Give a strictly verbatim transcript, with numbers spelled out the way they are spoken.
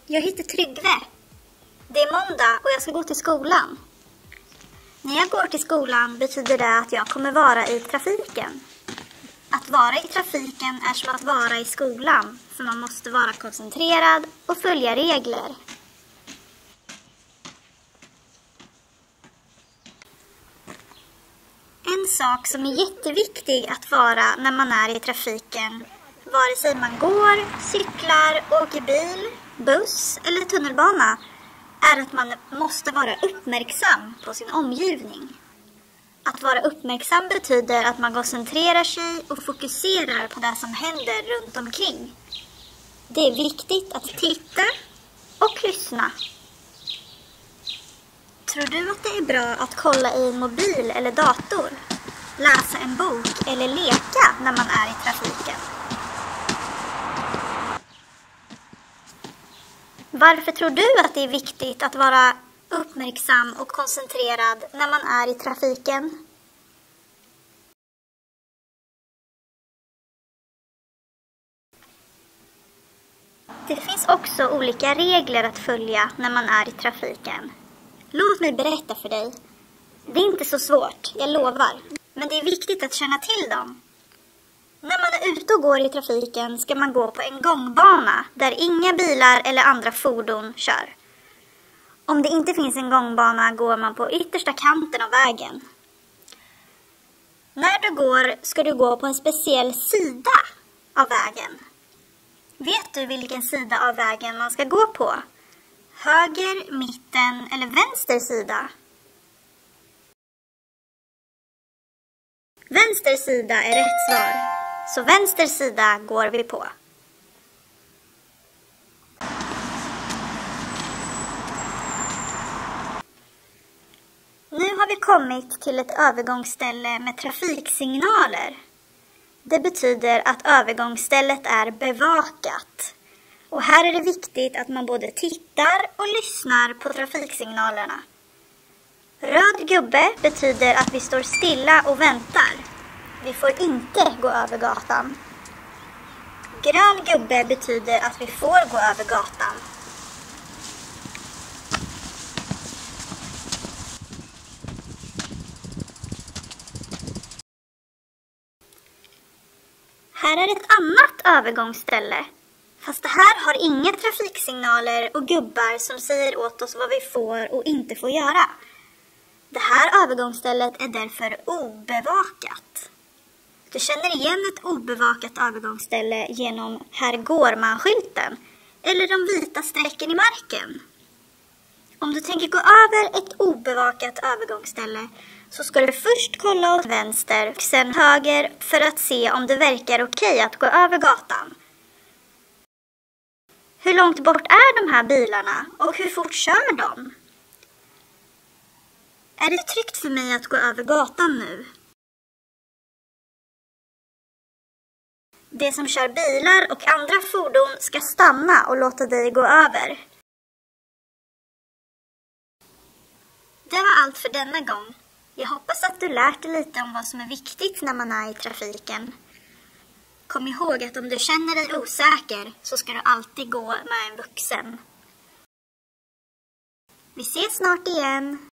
Jag heter Tryggve. Det är måndag och jag ska gå till skolan. När jag går till skolan betyder det att jag kommer vara i trafiken. Att vara i trafiken är som att vara i skolan, för man måste vara koncentrerad och följa regler. En sak som är jätteviktig att vara när man är i trafiken, vare sig man går, cyklar, åker bil, buss eller tunnelbana, är att man måste vara uppmärksam på sin omgivning. Att vara uppmärksam betyder att man koncentrerar sig och fokuserar på det som händer runt omkring. Det är viktigt att titta och lyssna. Tror du att det är bra att kolla i en mobil eller dator, läsa en bok eller leka när man är i trafiken? Varför tror du att det är viktigt att vara uppmärksam och koncentrerad när man är i trafiken? Det finns också olika regler att följa när man är i trafiken. Låt mig berätta för dig. Det är inte så svårt, jag lovar. Men det är viktigt att känna till dem. När man är ute och går i trafiken ska man gå på en gångbana där inga bilar eller andra fordon kör. Om det inte finns en gångbana går man på yttersta kanten av vägen. När du går ska du gå på en speciell sida av vägen. Vet du vilken sida av vägen man ska gå på? Höger, mitten eller vänster sida? Vänster sida är rätt svar. Så vänster sida går vi på. Nu har vi kommit till ett övergångsställe med trafiksignaler. Det betyder att övergångsstället är bevakat. Och här är det viktigt att man både tittar och lyssnar på trafiksignalerna. Röd gubbe betyder att vi står stilla och väntar. Vi får inte gå över gatan. Grön gubbe betyder att vi får gå över gatan. Här är ett annat övergångsställe. Fast det här har inga trafiksignaler och gubbar som säger åt oss vad vi får och inte får göra. Det här övergångsstället är därför obevakat. Du känner igen ett obevakat övergångsställe genom här går man-skylten eller de vita strecken i marken. Om du tänker gå över ett obevakat övergångsställe så ska du först kolla åt vänster och sen höger för att se om det verkar okej att gå över gatan. Hur långt bort är de här bilarna och hur fort kör de? Är det tryggt för mig att gå över gatan nu? De som kör bilar och andra fordon ska stanna och låta dig gå över. Det var allt för denna gång. Jag hoppas att du lärt dig lite om vad som är viktigt när man är i trafiken. Kom ihåg att om du känner dig osäker så ska du alltid gå med en vuxen. Vi ses snart igen.